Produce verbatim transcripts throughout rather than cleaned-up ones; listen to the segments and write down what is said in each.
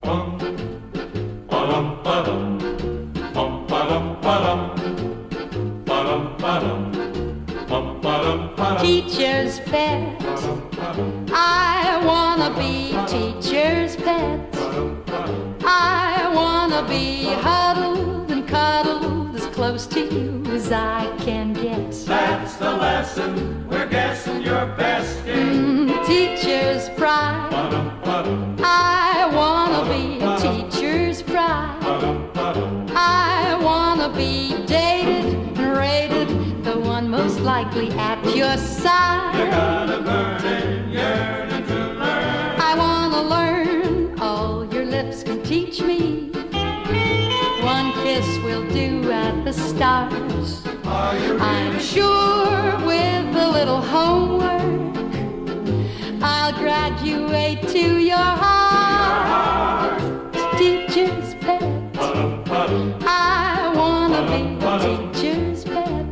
Teacher's pet, I wanna be teacher's pet. I wanna be huddled and cuddled as close to you as I can get. That's the lesson we're guessing you're best in. Mm, teacher's pride, I wanna be teacher's pride. I wanna be dated and rated, the one most likely at your side. You got a burning yearning to learn. I wanna learn all your lips can teach me. One kiss will do at the stars. Are you I'm really sure with a little homework I'll graduate to your heart. Teacher's pet, I wanna be teacher's pet.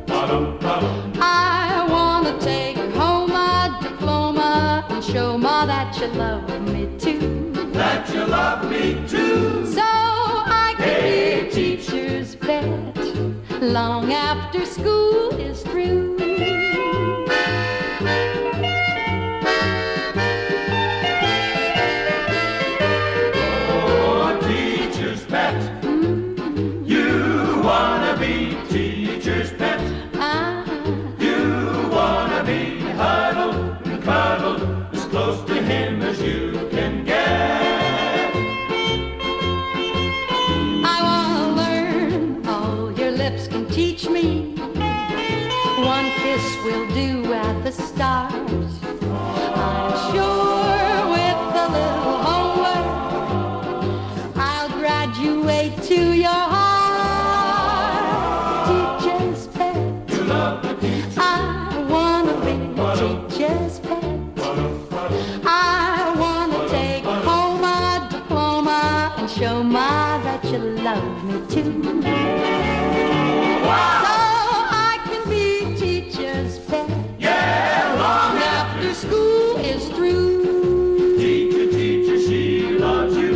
I wanna take home a diploma and show Ma that you love me too. that you love me too? So I can be teacher's pet long after school is through. Oh, teacher's pet. You wanna be teacher's pet. Ah, You wanna be huddled and cuddled as close to him as you can get. I wanna learn all your lips can teach me. One kiss will do at the stars. I'm sure with a little homework I'll graduate to your heart. Teacher's pet, You love the teacher. I wanna be teacher's pet. I wanna take home a diploma and show Ma that you love me too. So I can be teacher's pet Yeah, long after school is through. teacher, teacher, she loves you.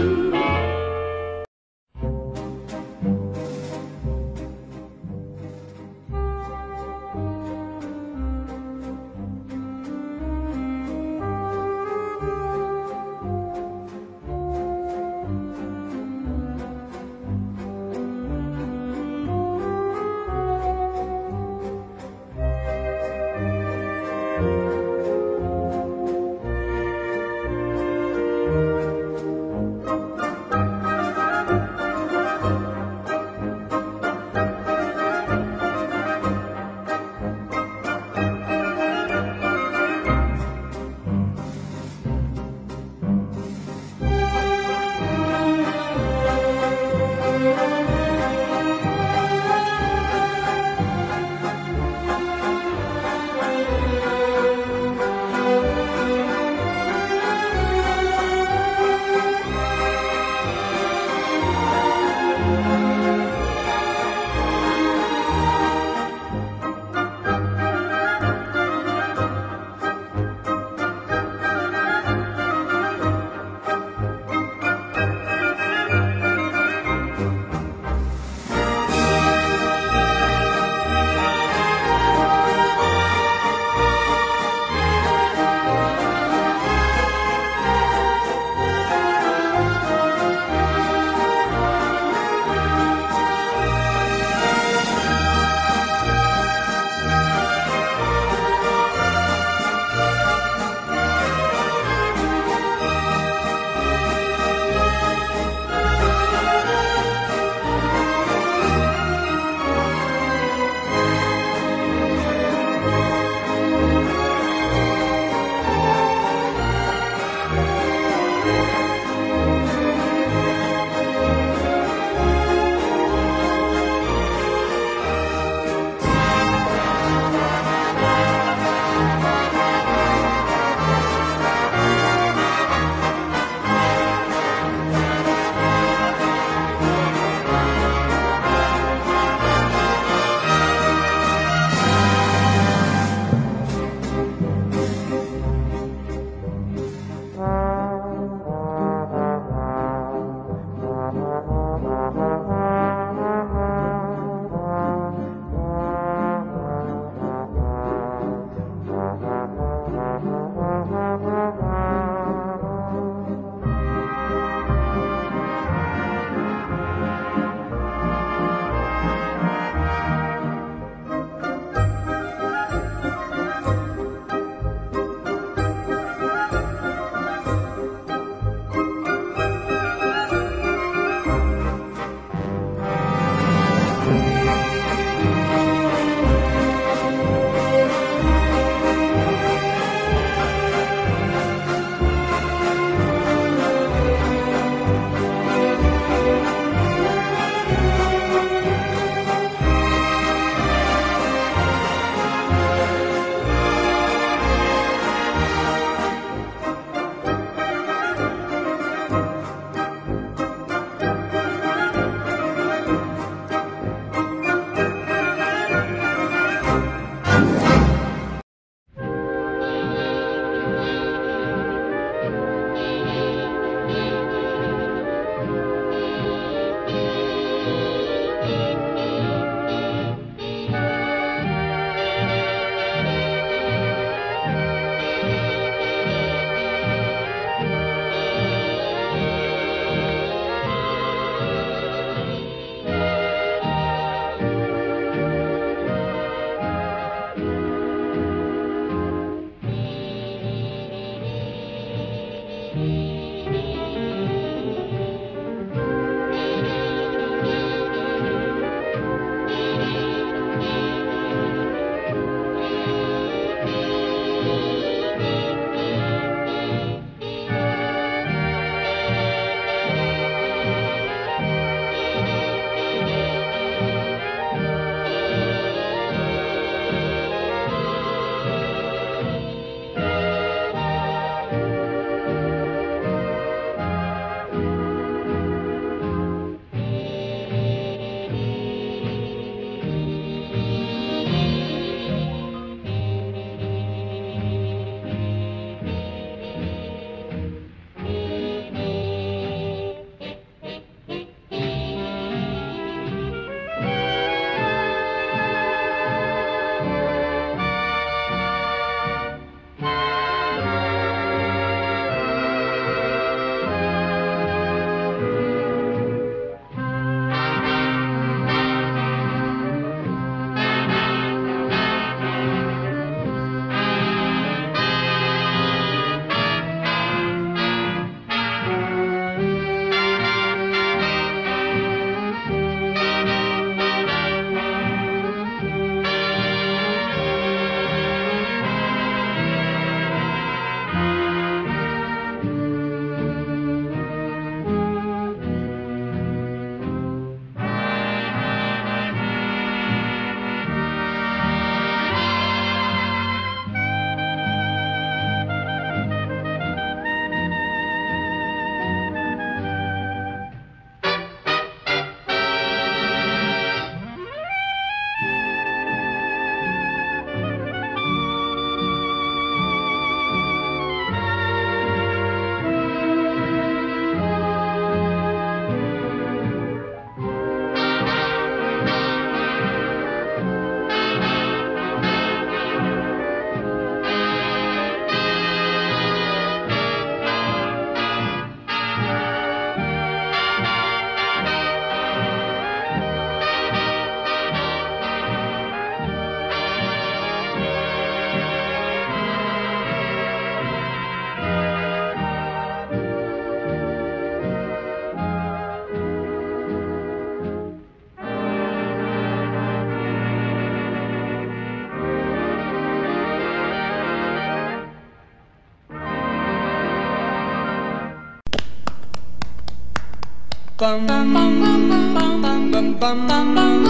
bum bum bum bum bum bum bum bum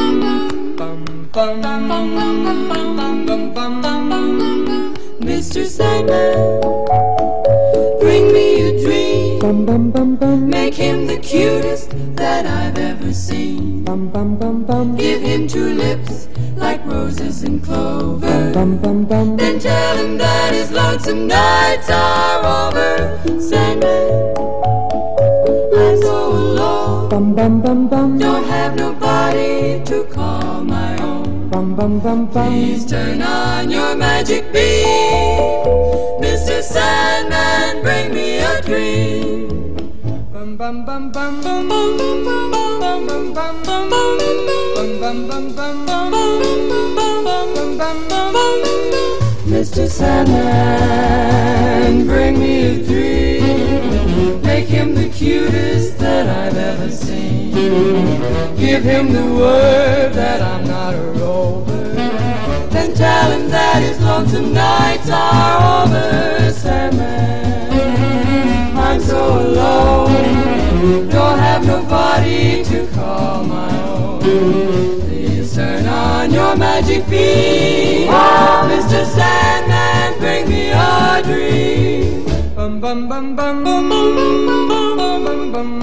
bum bum bum. Mister Sandman, bring me a dream. Bum bum bum bum. Make him the cutest that I've ever seen. Bum bum bum bum. Give him two lips like roses and clover. Bum bum bum. Then tell him that his lonesome nights are over. Sandman, I'm so alone. Bum bum bum bum. Don't have nobody to call my own. Bum bum bum bum. Please turn on your magic beam. Mister Sandman, bring me a dream. Bum bum bum bum bum bum bum bum bum bum bum bum bum bum bum bum. Mister Sandman, bring me a dream. Make him the cutest that I've ever seen. Give him the word that I'm not a rover. Then tell him that his lonesome nights are over. Sandman, I'm so alone. Don't have nobody to call my own. Please turn on your magic beam. Mister Sandman, bring me a dream. Bum bum bum bum bum bum bum bum bum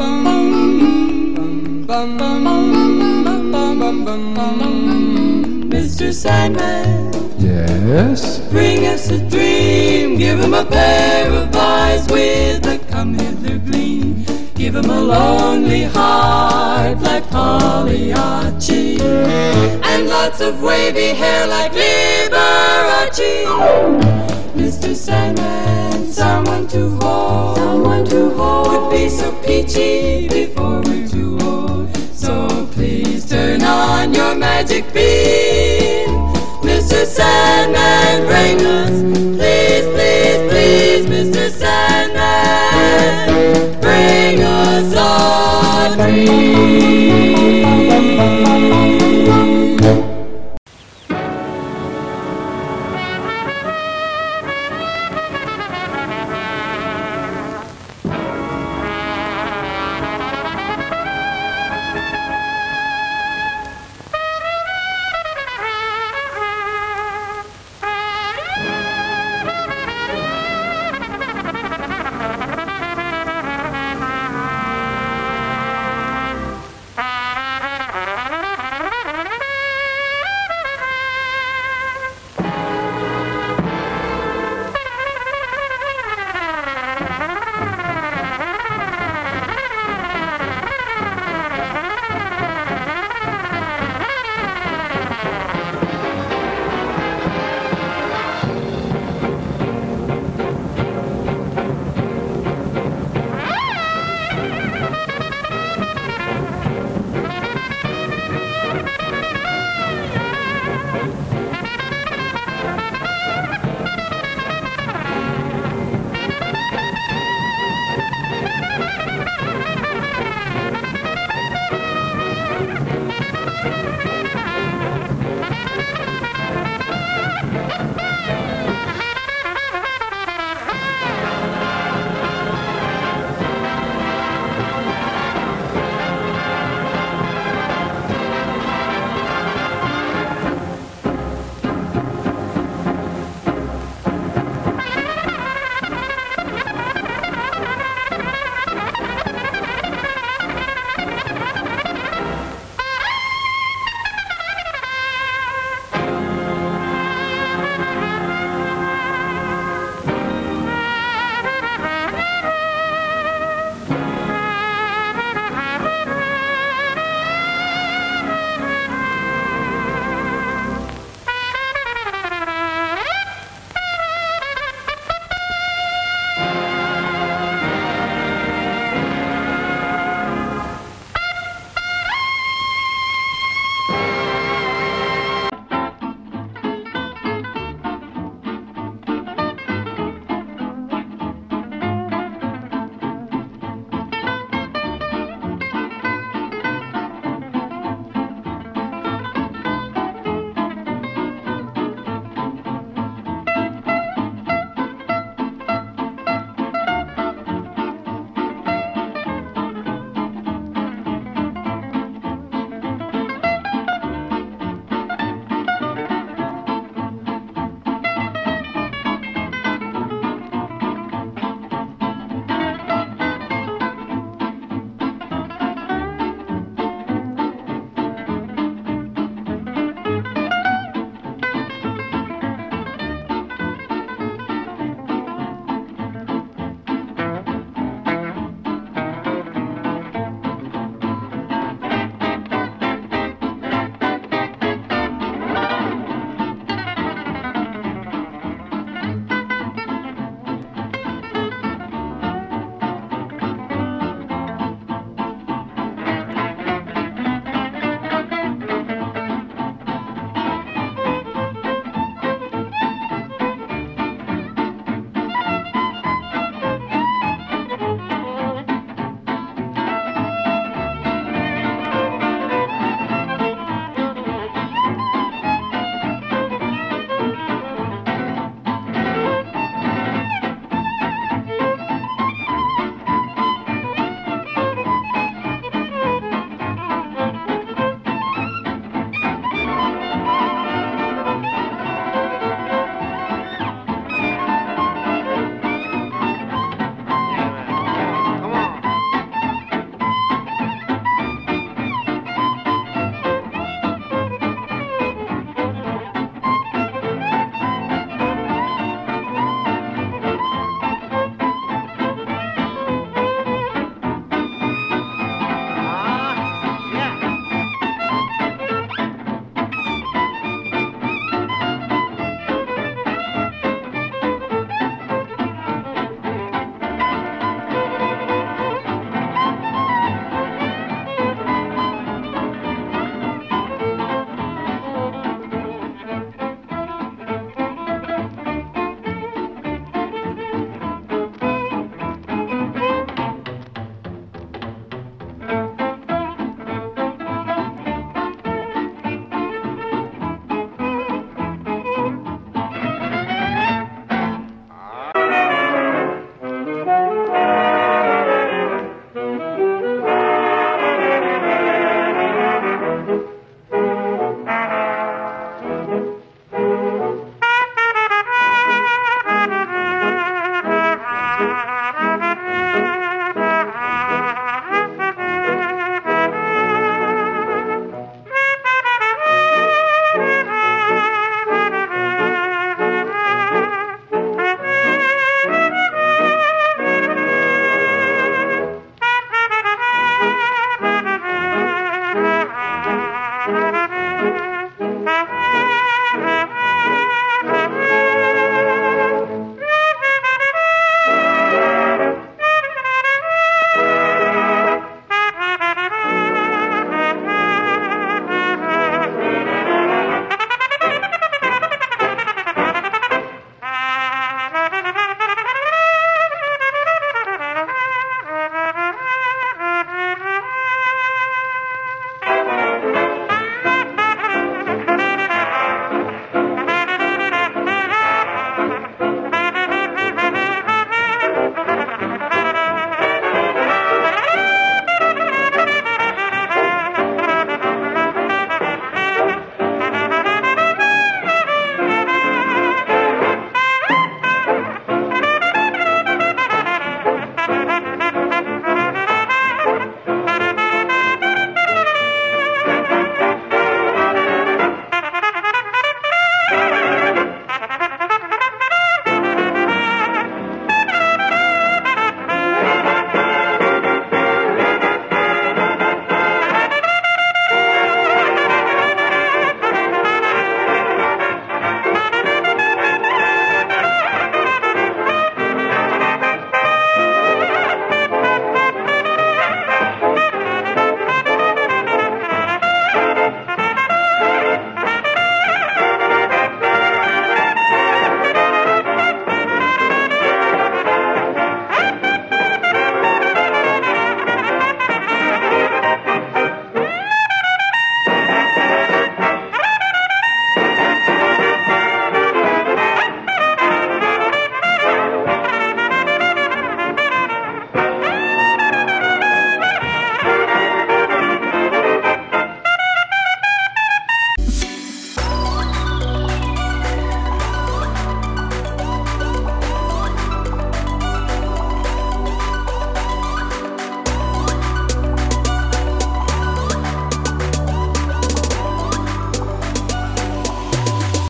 bum bum bum bum. Mister Sandman, yes? Bring us a dream. Give him a pair of eyes with a come hither gleam. Give him a lonely heart like Pagliacci, and lots of wavy hair like Liberace. Mister Sandman, someone to hold, someone to hold would be so peachy before we're too old. So please turn on your magic beam.